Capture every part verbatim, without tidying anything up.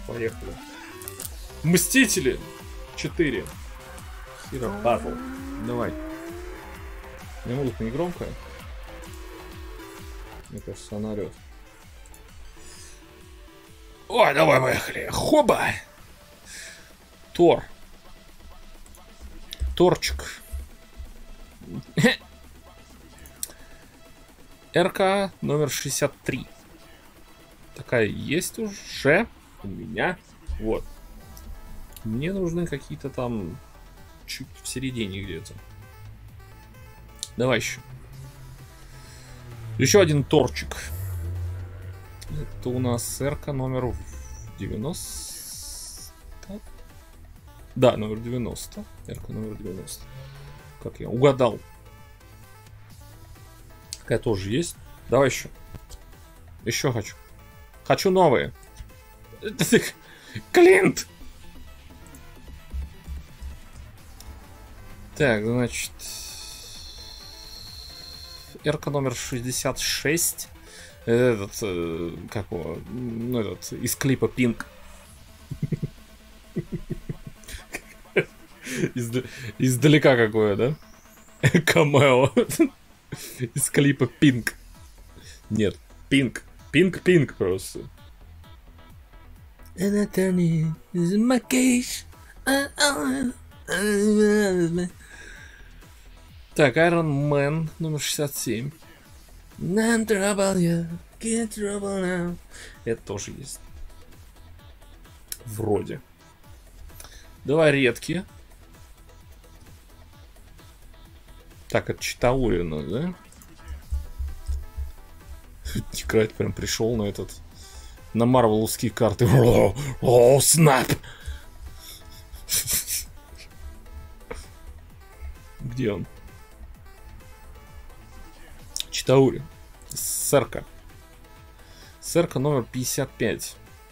Поехали. Мстители четыре. Hero Battle. Давай. У меня музыка не громкая. Мне кажется, она орёт. Ой, давай, поехали. Хоба! Тор. Торчик. РК номер шестьдесят три. Такая есть уже у меня. Вот. Мне нужны какие-то там чуть в середине где-то. Давай еще. Еще один торчик. Это у нас РК номер девяносто. Да, номер девяносто. РК номер девяносто. Как я угадал. Такая тоже есть. Давай еще. Еще хочу. Хочу новые. Клинт! Так, значит... РК номер шестьдесят шесть. Этот, э, как его, ну этот, из клипа Pink. Издалека какое, да? Камео. Из клипа Pink. Нет, Pink. Pink, Pink просто. Так, Iron Man номер шестьдесят семь. Это тоже есть. Вроде. Давай редкие. Так, это Читаурина, да? Играть прям пришел на этот... На марвеловские карты. О, снап! Где он? Читаури. Сэрка. Сэрка номер пятьдесят пять.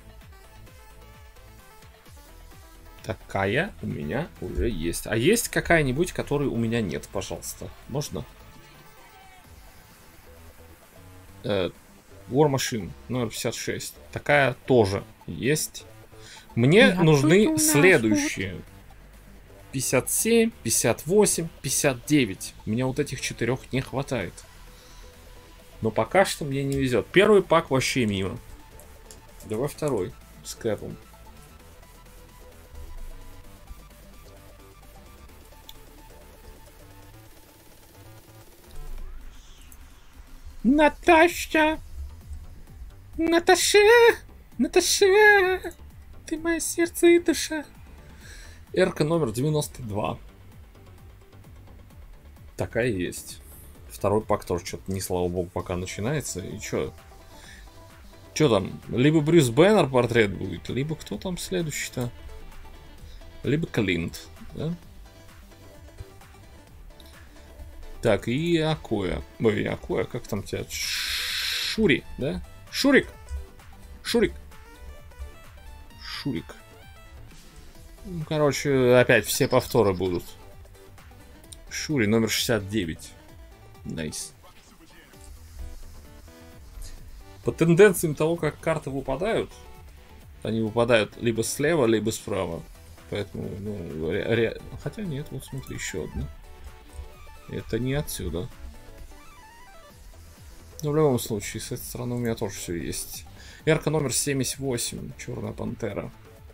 Такая у меня уже есть. А есть какая-нибудь, которой у меня нет, пожалуйста? Можно? Э, War Machine номер пятьдесят шесть. Такая тоже есть. Мне Я нужны следующие. пятьдесят семь, пятьдесят восемь, пятьдесят девять. Мне вот этих четырех не хватает. Но пока что мне не везет. Первый пак вообще мимо. Давай второй. С Кэпом. Наташа! Наташа! Наташа! Ты мое сердце и душа. РК номер девяносто два. Такая есть. Второй пак тоже что-то не, слава богу, пока начинается. И чё? Чё там? Либо Брюс Бэннер портрет будет, либо кто там следующий-то? Либо Клинт, да? Так, и Акоя. Ой, Акоя, как там тебя? Шури, да? Шурик! Шурик! Шурик. Ну, короче, опять все повторы будут. Шури номер шестьдесят девять. Найс. По тенденциям того, как карты выпадают, они выпадают либо слева, либо справа. Поэтому, ну, ре- ре- хотя нет, вот смотри, еще одна. Это не отсюда. Но в любом случае, с этой стороны у меня тоже все есть. РК номер семьдесят восемь. Черная пантера.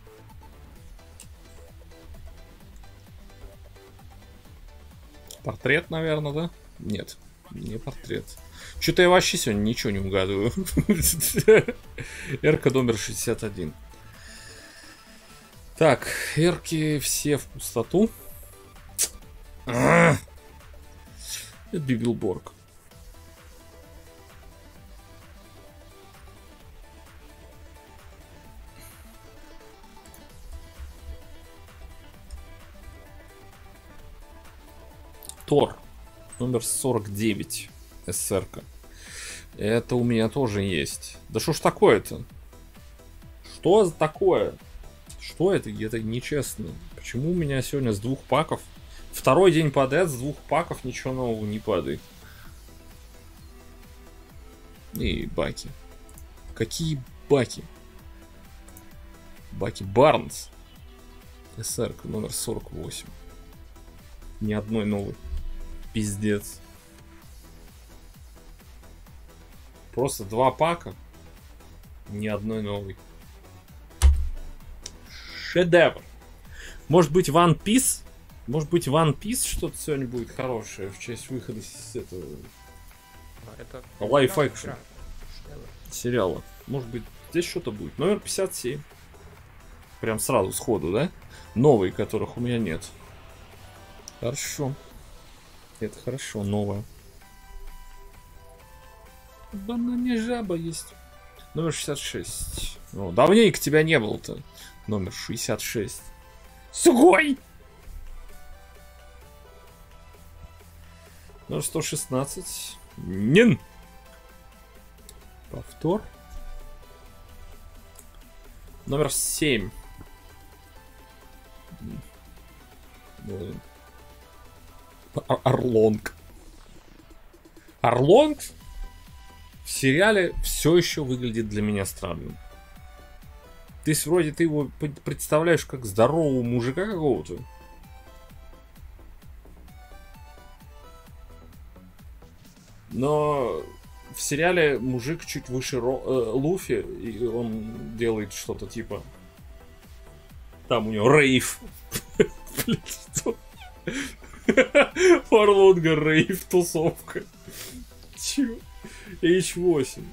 Портрет, наверное, да? Нет, не портрет. Что-то я вообще сегодня ничего не угадываю. РК номер шестьдесят один. Так, эрки все в пустоту. Это Бибилборг. Тор. Номер сорок девять. СРК. Это у меня тоже есть. Да что ж такое-то? Что за такое? Что это? Это нечестно. Почему у меня сегодня с двух паков? Второй день подряд с двух паков ничего нового не падает. И баки. Какие баки? Баки Барнс. СР номер сорок восемь. Ни одной новой. Пиздец. Просто два пака. Ни одной новой. Шедевр. Может быть, One Piece? Может быть, One Piece что-то сегодня будет хорошее в честь выхода с этого... Это... Live Action. Сериала. Может быть, здесь что-то будет. Номер пятьдесят семь. Прям сразу сходу, да? Новые, которых у меня нет. Хорошо. Это хорошо, новое. Банане жаба есть. Номер шестьдесят шесть. О, давненько тебя не было-то. Номер шестьдесят шесть. Сугой! Номер сто шестнадцать. Нин! Повтор. Номер семь. Орлонг. Орлонг в сериале все еще выглядит для меня странным. То есть вроде ты его представляешь как здорового мужика какого-то. Но в сериале мужик чуть выше Ро, э, Луфи, и он делает что-то типа... Там у него рейв. У Орлонга рейв, тусовка. Чё? эйч восемь.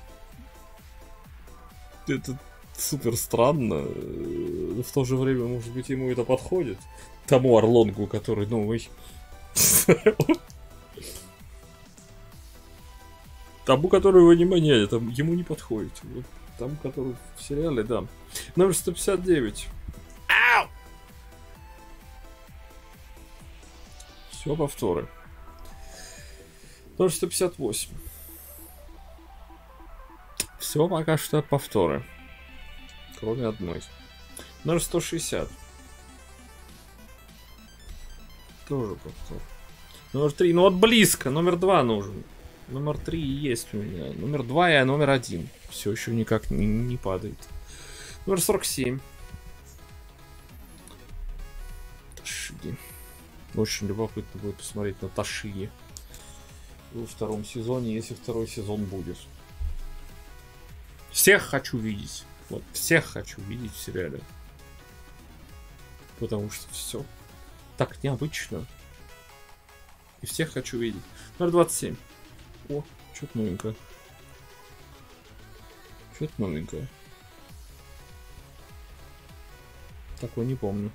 Это супер странно. В то же время, может быть, ему это подходит. Тому Орлонгу, который новый. Тому, который в аниме, там ему не подходит. Вот тому, который в сериале, да. Номер сто пятьдесят девять. Ау! Все повторы. Номер сто пятьдесят восемь. Все пока что повторы. Кроме одной. Номер сто шестьдесят. Тоже повтор. Номер три. Ну вот близко. Номер два нужен. Номер три есть у меня. Номер два и номер один. Все еще никак не, не падает. Номер сорок семь. Ташиги. Очень любопытно будет посмотреть на Ташиги во втором сезоне, если второй сезон будет. Всех хочу видеть. Вот, всех хочу видеть в сериале. Потому что все так необычно. И всех хочу видеть. Номер двадцать семь. О, что-то новенькое. Что-то новенькое. Такое не помню.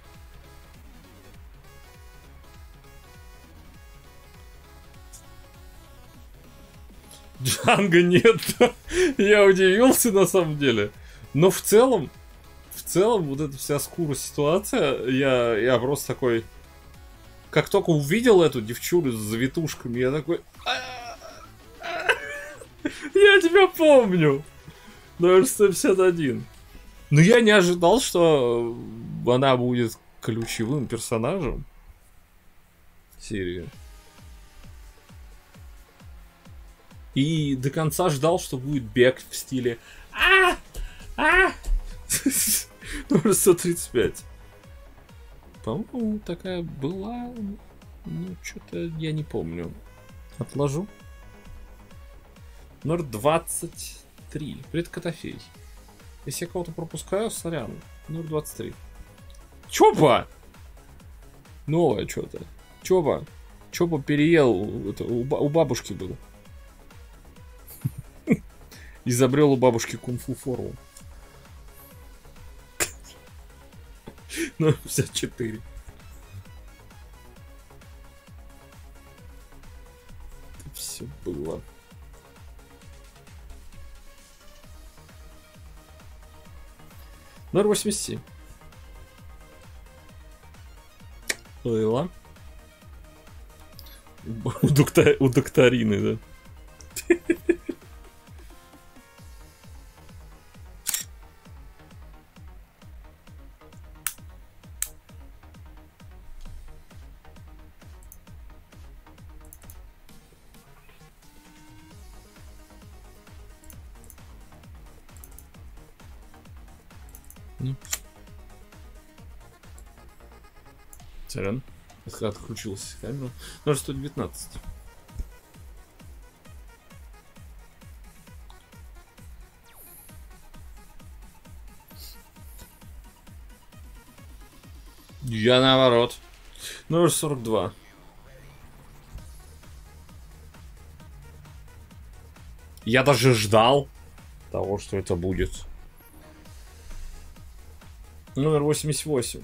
Джанго нет. Я удивился на самом деле. Но в целом, в целом, вот эта вся скура ситуация, я, я просто такой... Как только увидел эту девчулю с завитушками, я такой... Я тебя помню. Номер сто пятьдесят один. Но я не ожидал, что она будет ключевым персонажем серии. И до конца ждал, что будет бег в стиле а а Номер сто тридцать пять. По-моему, такая была. Ну, что-то я не помню. Отложу. Номер двадцать три. Привет, Котофей. Если я кого-то пропускаю, сорян. Номер двадцать три. Чопа! Новое что-то. Чопа. Чопа переел. Это, у, у бабушки был. Изобрел у бабушки кунг-фу форму. Номер пятьдесят четыре. Это все было. Номер восемьдесят семь. Лейла. У, доктор... у докторины, да. Сорян. Отключился камера. Номер сто девятнадцать. Я наоборот. Номер сорок два. Я даже ждал того, что это будет. Номер восемьдесят восемь.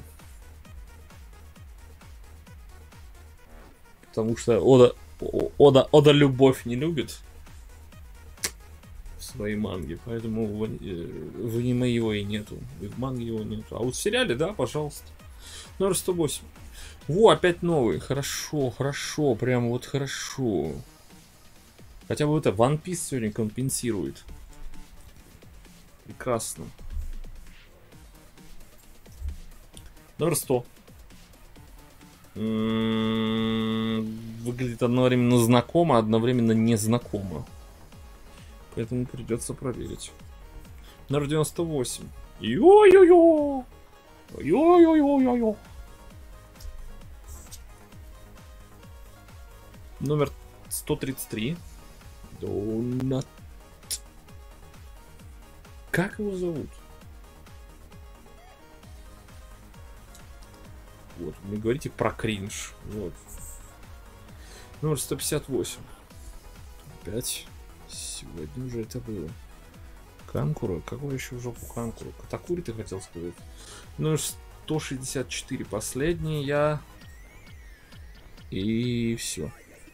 Потому что Ода, Ода, Ода любовь не любит в своей манге, поэтому в, в аниме его и нету, и в манге его нету. А вот в сериале, да, пожалуйста. Номер сто восемь. Во, опять новый. Хорошо, хорошо, прям вот хорошо. Хотя бы это One Piece сегодня компенсирует. Прекрасно. Номер сто. Выглядит одновременно знакомо, одновременно незнакомо. Поэтому придется проверить. Номер девяносто восемь. Йо-йо-йо! Йо-йо-йо-йо-йо! Номер сто тридцать три. Донат. Как его зовут? Вот, вы говорите про кринж. Вот. Номер сто пятьдесят восемь. Опять. Сегодня уже это было. Канкура? Какой еще в жопу Канкура? Катакури ты хотел сказать? Номер сто шестьдесят четыре. Последний я. И все.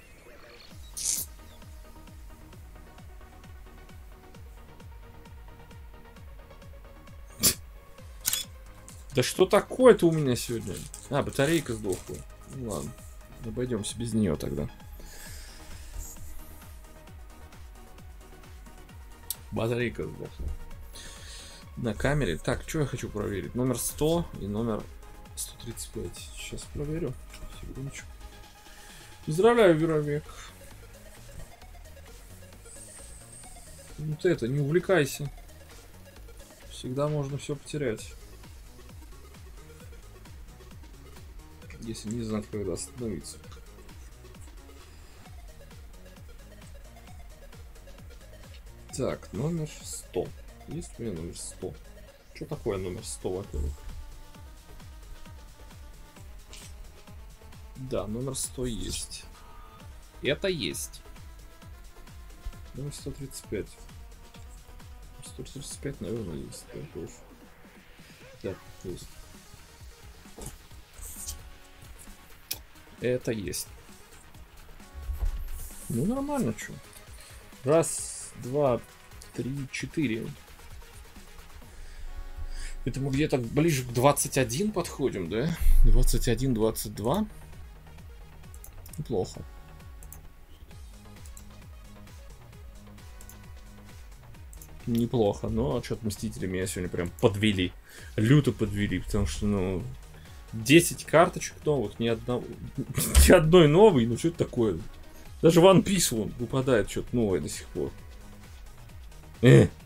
Да что такое-то у меня сегодня? А, батарейка сдохла. Ну ладно, обойдемся без нее тогда. Батарейка сдохла. На камере. Так, что я хочу проверить? Номер сто и номер сто тридцать пять. Сейчас проверю. Секундочку. Поздравляю, Веровек. Ну ты это, не увлекайся. Всегда можно все потерять. Если не знать, когда остановиться. Так, номер сто. Есть у меня номер сто? Что такое номер сто, во-первых? Да, номер сто есть. Это есть. Номер сто тридцать пять. сто тридцать пять, наверное, есть. Да, тоже. Да, есть. Это есть. Ну, нормально, что. Раз, два, три, четыре. Это мы где-то ближе к двадцать один подходим, да? двадцать один, двадцать два. Неплохо. Неплохо, но что-то Мстители меня сегодня прям подвели. Люто подвели, потому что, ну... десять карточек новых, ни одного, ни одной новой, ну что это такое? Даже One Piece вон выпадает что-то новое до сих пор. Э.